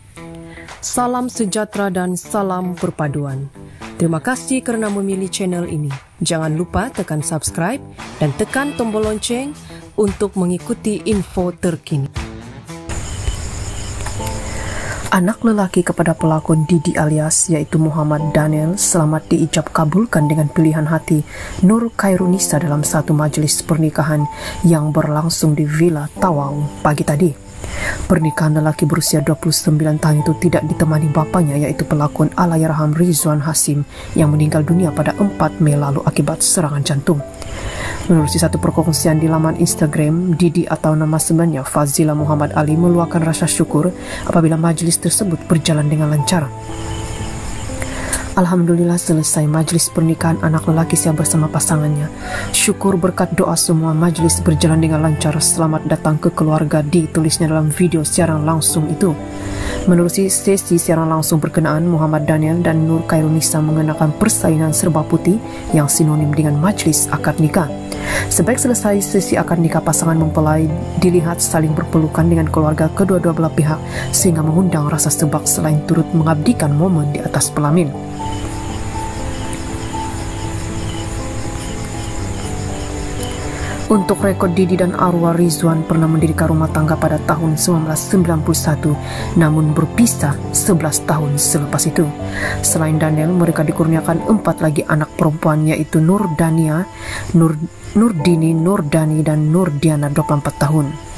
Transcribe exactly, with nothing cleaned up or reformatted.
Salam sejahtera dan salam perpaduan. Terima kasih kerana memilih channel ini. Jangan lupa tekan subscribe dan tekan tombol lonceng untuk mengikuti info terkini. Anak lelaki kepada pelakon Didi alias yaitu Muhammad Daniel selamat diijab kabulkan dengan pilihan hati Nur Khairunisa dalam satu majelis pernikahan yang berlangsung di Villa Tawau pagi tadi. Pernikahan lelaki berusia dua puluh sembilan tahun itu tidak ditemani bapaknya yaitu pelakon Allahyarham Rizwan Hasim yang meninggal dunia pada empat Mei lalu akibat serangan jantung. Menurut satu perkongsian di laman Instagram, Didi atau nama sebenarnya Fazila Muhammad Ali meluahkan rasa syukur apabila majlis tersebut berjalan dengan lancar. Alhamdulillah selesai majlis pernikahan anak lelaki saya bersama pasangannya. Syukur berkat doa semua majlis berjalan dengan lancar. Selamat datang ke keluarga, ditulisnya dalam video siaran langsung itu. Menerusi sesi siaran langsung berkenaan, Muhammad Daniel dan Nur Khairunisa mengenakan persainan serba putih yang sinonim dengan majlis akad nikah. Sebaik selesai sesi akad nikah, pasangan mempelai dilihat saling berpelukan dengan keluarga kedua-dua belah pihak sehingga mengundang rasa sebab selain turut mengabdikan momen di atas pelamin. Untuk rekod, Didi dan Arwah Rizwan pernah mendirikan rumah tangga pada tahun seribu sembilan ratus sembilan puluh satu, namun berpisah sebelas tahun selepas itu. Selain Daniel, mereka dikurniakan empat lagi anak perempuan yaitu Nur Dania, Nur Nurdini, Nur Dani, dan Nur Diana dua puluh empat tahun.